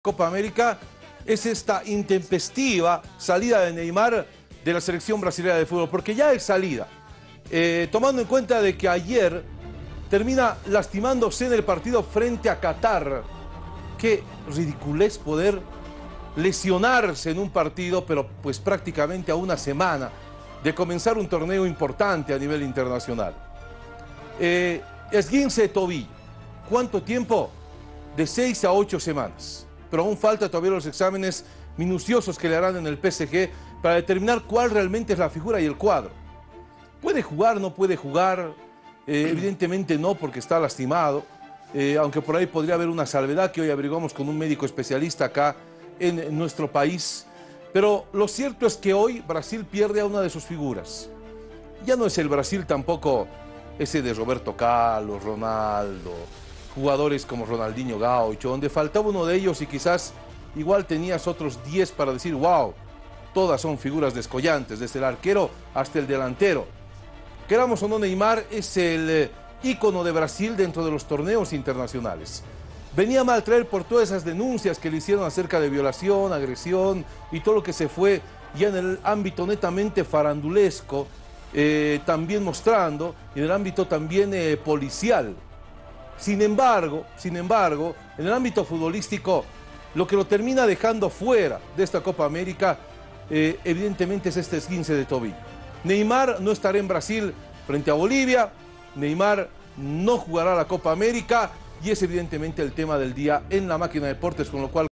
Copa América es esta intempestiva salida de Neymar de la selección brasileña de fútbol, porque ya es salida, tomando en cuenta de que ayer termina lastimándose en el partido frente a Qatar. Qué ridiculez poder lesionarse en un partido, pero pues prácticamente a una semana de comenzar un torneo importante a nivel internacional. Esguince de tobillo. ¿Cuánto tiempo? De 6 a 8 semanas. Pero aún falta todavía los exámenes minuciosos que le harán en el PSG para determinar cuál realmente es la figura y el cuadro. ¿Puede jugar? ¿No puede jugar? Evidentemente no, porque está lastimado, aunque por ahí podría haber una salvedad que hoy averiguamos con un médico especialista acá en nuestro país. Pero lo cierto es que hoy Brasil pierde a una de sus figuras. Ya no es el Brasil tampoco ese de Roberto Carlos, Ronaldo, jugadores como Ronaldinho Gaucho, donde faltaba uno de ellos y quizás igual tenías otros 10 para decir, wow, todas son figuras descollantes, desde el arquero hasta el delantero. Queramos o no, Neymar es el ícono de Brasil dentro de los torneos internacionales. Venía mal traer por todas esas denuncias que le hicieron acerca de violación, agresión y todo lo que se fue ya en el ámbito netamente farandulesco, también mostrando, y en el ámbito también policial. Sin embargo, en el ámbito futbolístico, lo que lo termina dejando fuera de esta Copa América, evidentemente es este esguince de tobillo. Neymar no estará en Brasil frente a Bolivia, Neymar no jugará la Copa América y es evidentemente el tema del día en La Máquina de Deportes, con lo cual